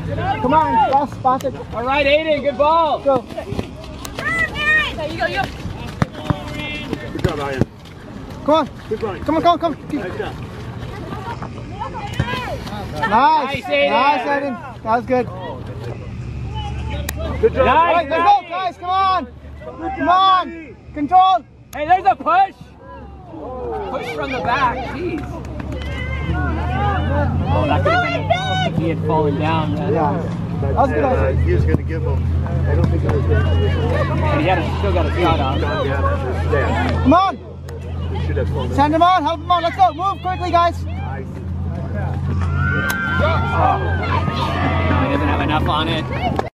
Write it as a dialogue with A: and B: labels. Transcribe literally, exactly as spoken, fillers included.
A: Come on, pass, pass it.
B: All right, Aiden, good ball.
A: Go.
C: There you go, you go.
D: Good job, Ryan.
A: Come on.
D: Keep running.
A: Come on, come on, come on.
D: Nice job.
A: Nice.
B: Nice, Aiden.
A: Nice, Aiden. That was good.
D: Good job.
B: Nice.
A: All right, let's go, guys. Come on. Come on. Control.
B: Hey, there's a push. Push from the back, jeez. Oh, that could have been if he had fallen down. Then.
A: Yeah.
D: But,
A: That was good.
D: uh, he was going to give him. I don't think it was going to give him.
B: But he had a, still got a shot on.
D: Gone down at his stand.
A: Come on.
D: He should have flown in.
A: Send him on. Help him on. Let's go. Move quickly, guys.
D: Nice.
B: Oh. He doesn't have enough on it.